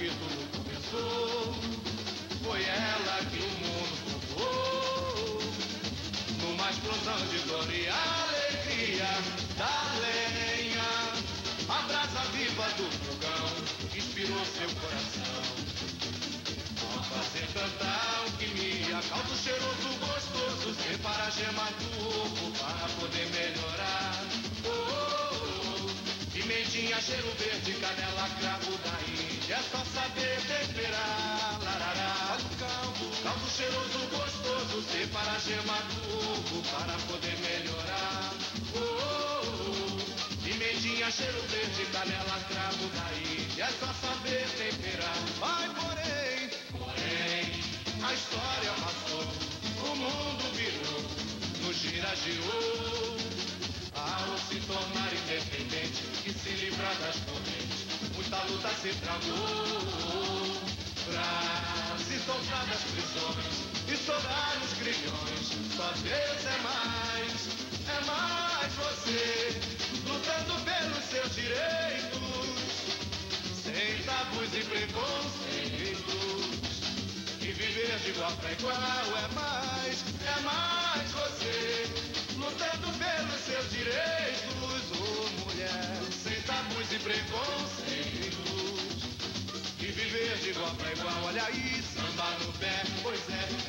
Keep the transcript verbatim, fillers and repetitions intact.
que tudo começou. Foi ela que o mundo povoou, numa explosão de dor e alegria da lenha. A brasa viva do fogão inspirou seu coração ao fazer cantar alquimia, caldo cheiroso, gostoso, separa a gema do ovo para poder melhorar. Oh, oh, oh. Pimentinha, cheiro verde, canela, cravo da Índia, é só saber temperar. Larará. Caldo, caldo cheiroso, gostoso, separa a gema do ovo para poder melhorar. Oh, oh, oh. Pimentinha, cheiro verde, canela, cravo da Índia, é só saber temperar. Vai, porém, porém, a história passou, o mundo virou, no gira girou. Ao se tornar independente e se livrar das correntes, muita luta se travou pra se soltar das prisões e estourar os grilhões. Só Deus é mais, é mais você, lutando pelos seus direitos, sem tabus e preconceitos. E viver de igual pra igual é mais, é mais você, lutando pelos seus direitos, oh mulher, sem tabus e preconceitos. E viver de igual pra igual, olha aí, samba no pé, pois é,